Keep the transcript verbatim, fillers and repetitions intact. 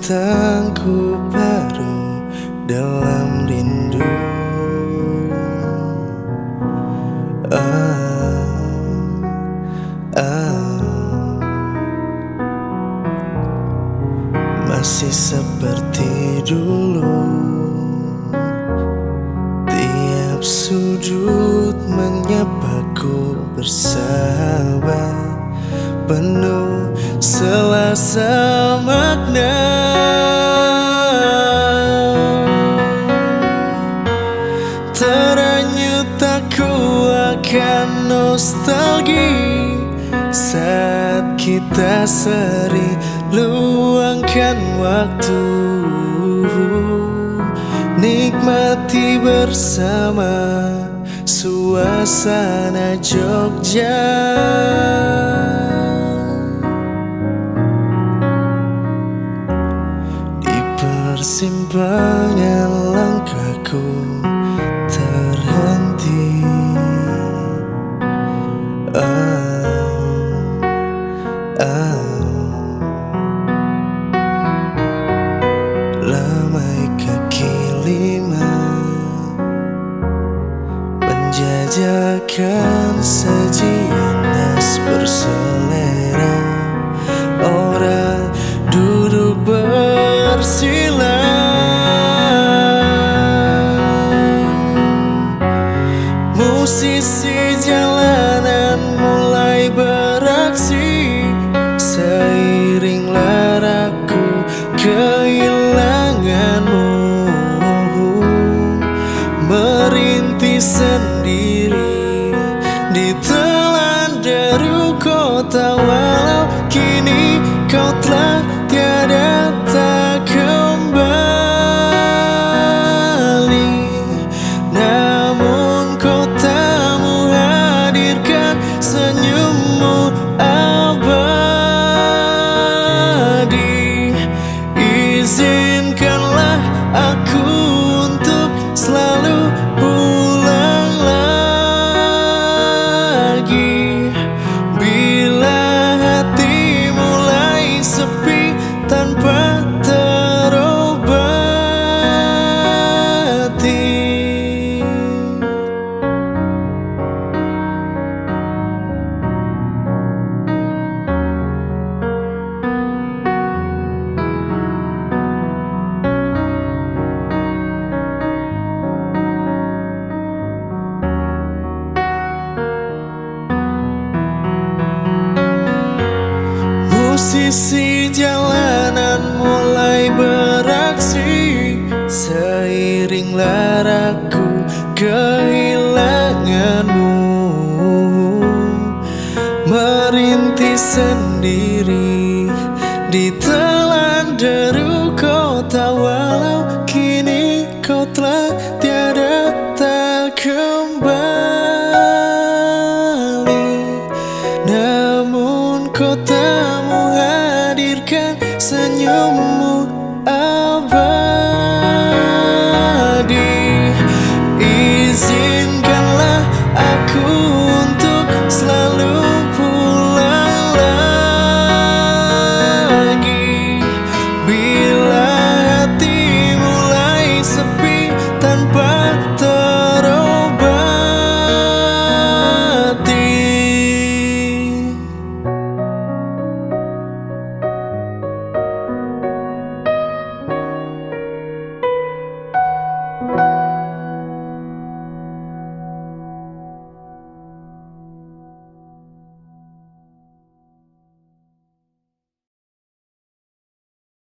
datangku baru dalam rindu. Oh, oh. Masih seperti dulu, tiap sudut menyapaku bersahabat, penuh selasa makna. Teranyut aku akan nostalgia saat kita sering luangkan waktu, nikmati bersama suasana Jogja. Di persimpangan langkahku terhenti. Oh, oh. Lamai kaki lima menjajakan sajian khas berselera. Orang duduk bersila, musisi jalanan mulai beraksi. Seiring laraku kehilanganmu, merintih sendiri ditelan deru kota. Walau kini kau telah tiada tak kembali, namun kotamu hadirkan senyummu abadi. Izinkanlah aku untuk selalu pulang lagi. Bila hati mulai sepi tanpa terobati, musisi jalanan mulai beraksi. Seiring laraku kehilanganmu, merintih sendiri ditelan deru kota. Walau kini kau telah tiada tak kembali, namun kotamu hadirkan senyummu